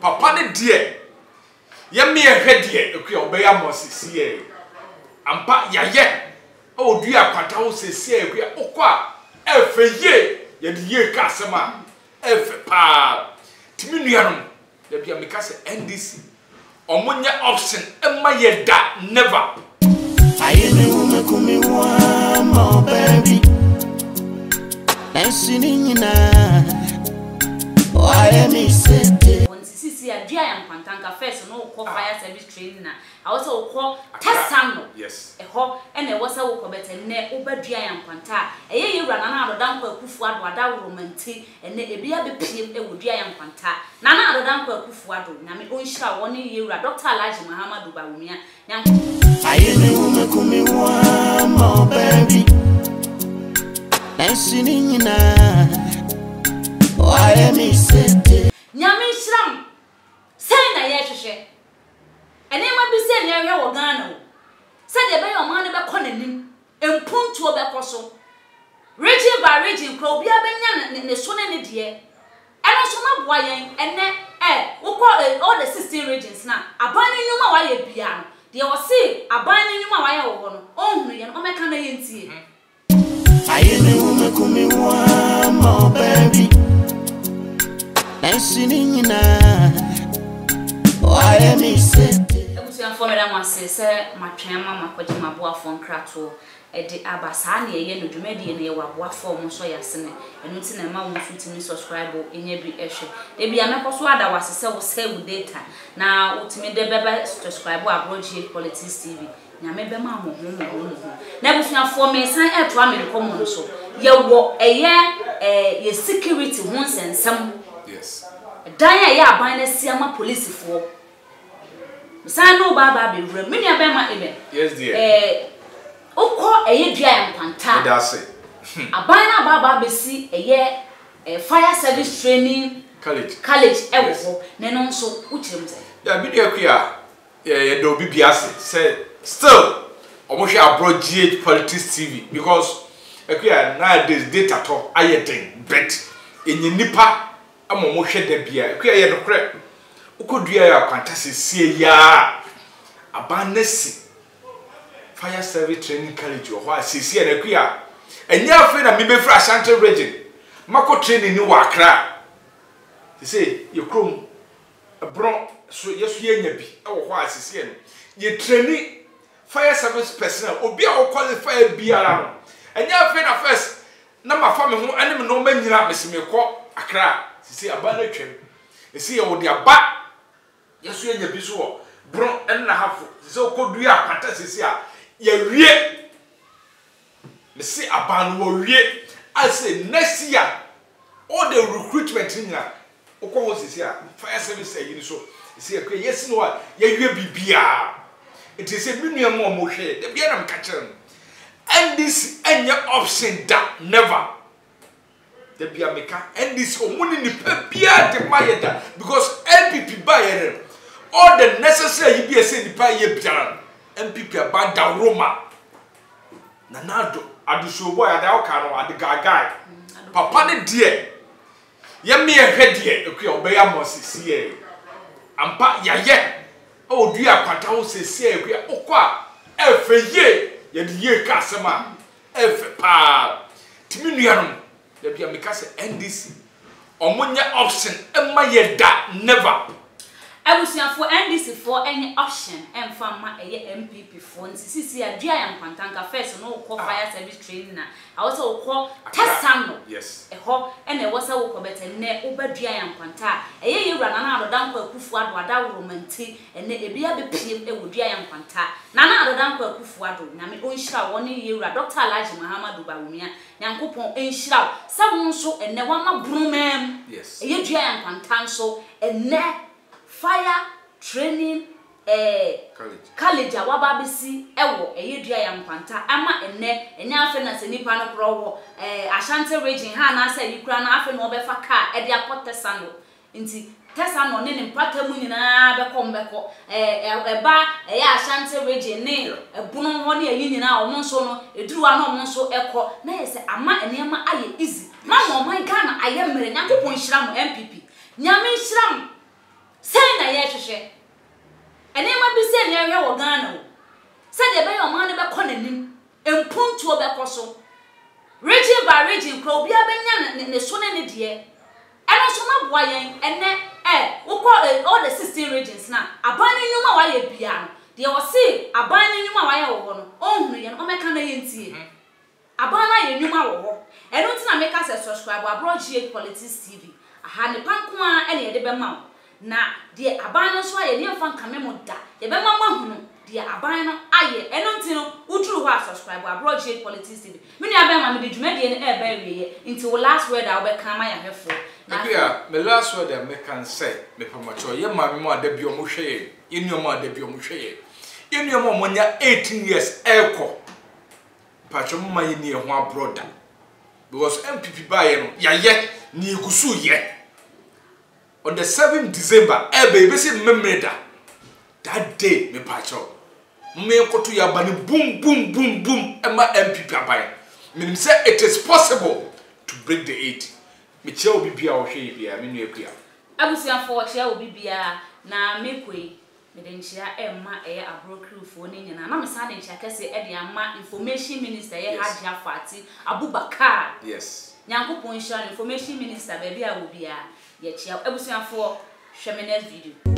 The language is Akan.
papa ne de ye me ehwede ekua obeya mosisi ampa yaye o Duayankwanta wo sesi ekua okwa efeye ye de ye ka asema efe pa timi nuanom da bia meka se NDC omunye option emma ye da never I me kumi wa my baby dancing in why am I said sisi ya Duayankwanta nka first no call fire service training na also call tesano yes eho ene wasa wo ko betenne oba Duayankwanta eye yewura na adodanko akufu ado adaworo manti ene ebia bepiem ewo Duayankwanta na adodanko akufu ado na me onhira woni yewura Dr. Mahama Dubawumia nyanko I kumi wa my baby dancing in why am I said nyame hyiram sai na ye hwehwe ene ma bi se ne hwe wo Ghana wo se de be yo man ne be kɔ nanim empuntuo be kɔ so region by region kro obi abenya ne so ne de eno so ma boa yen ene wo kɔ all the 16 regions na aban ne nyuma wa ye bia no de wo se aban ne nyuma wa ye wo no ohunu ye no meka na ye ntie I me kumi wa my baby dancing in why am I said ebusuan for me da mwase se matwen mama kwaje maboafo nkrato edi abasa na ye no dwumadi ne ye waboafo mo so yasene enu ti na ma wo futimi subscribe enye bi ehwe de bia mekoso ada wasese wo save data na utimi de bebe subscribe abroad politics tv nyame be ma mo na ebusuan for me san eto america mo no so ye wo ye security ho nsensem yes dan ya aban na siama police fo san no baba be wura me nua be ma ebe yes dear okọ Duayankwanta that's it aban na baba be si fire service training college ewo ne no nso uchirem ze ya bi de akua ye do bibiase say still omohwe abroad politics tv because akua nowadays data to ayeten bet enye nipa amomo hwe da bia akua ye no kre ukodua ya Kwanta sesie ya abanesi fire service training college wo ha sesie na akua enya afi na me be fra Ashanti region mako training ni wa Accra say ye krom abron so yesu ye nya bi wo ho sesie no ye training fire service personnel obi a wo qualify biara no enya afi na first na mafa me ho ane me no manyira mesime ko Accra sisi abana twem esi ye wo de aba yesu enya bi so wo bron en na hafo sisi okodua Kwanta sisi a ye wie mesi aban wo wie I say next year all the recruitment nyina okwo sisi a fire service ayi so sisi akwa yesi no a ye wie bibia it is a minimum mo hwe de bia na mka and this enya option da never the bia meka and this omuni ni bia de mayeda because MPP buy all the necessary you be say the buy ye bia MPP abanda Roma nanado aduso boy ada oka no ade gagai papa ne de ye me ehwede ekua obeya mosisi ampa yaye o Duayankwanta wo sesi ekua okwa efeye ye de ye ka asema efe pa timi nuanom da bia meka se NDC omunye option emma ye da never abusuan for NDC for any option emfama MPP for sisi ya Duayankwanta nka first no call fire service training na also call tesano yes eho ene wasa wo ko betenne oba Duayankwanta yewura na adodanko akufu ado adaworo manti ene ebia bepiem ewo Duayankwanta na adodanko akufu ado na me onhira woni yewura Dr. Mahama Dubawumia nyankopon enhira sabon so ene wama brumem yes Duayankwanta nso ene fire training college awaba bisi ewo Duayankwanta ama ene afa na senipa no kro wo Ashanti region ha na asa yikura na afa no obefa car e dia potesano nti tesano ne mpata mu nyina be ko eba Ashanti region ne ebunu ho ne ayi nyina o monso no eduruwa no monso ekọ na yese ama enema aye easy ma mo man Ghana aye mmere nyakopon hyiram MPP nyame hyiram se hwehwe ene ma bi se ne hwe wo Ghana o se de be yo man ne be kɔ nanim empuntuo be kɔ so region by region kro obi abenya ne so ne de eno so ma boa yen ene all the 16 regions na aban nyuma wa ye bia no de wo se aban nyuma wa ye wo no ohunu ye no o meka na ye ntie aban na ye nyuma wo eno ntina meka se subscribe abroad GH Politics TV aha ne panko a ene ye de be ma na de aban no so aye ne mfa nkame mo da ye be ma mahunu de aban no aye eno ntino uduru ho subscribe abroad GH Politics TV me nua be ma me de dwumade ne e ba wiye nti wo last word a wo be kan ma ya hwefo Nakia, me last word that me can say, me pamacho, ye mami mo ade bi omo hweye, ye nyomo ade bi omo hweye. Ye nyomo mo nya 18 years eko. Pacho mo mayi ni ho abroad. Because MPP ba ye no, ya ye ni igusu ye. On the 7th December, baby say memeda. That day me pacho. Me koto ya bani boom boom boom boom ema MPP abai. Meaning say it is possible to break the 80. Me chia obi bia o hwe bia me nu akua abusiafo chia obi bia na mekoi me de nchia emma abrokrufu ne nyina na me sa de nchia kese de ama information minister ye Haji Afati Abubakar yes nyankopon sha information minister ba bia wo bia ye chia abusiafo hwe me next video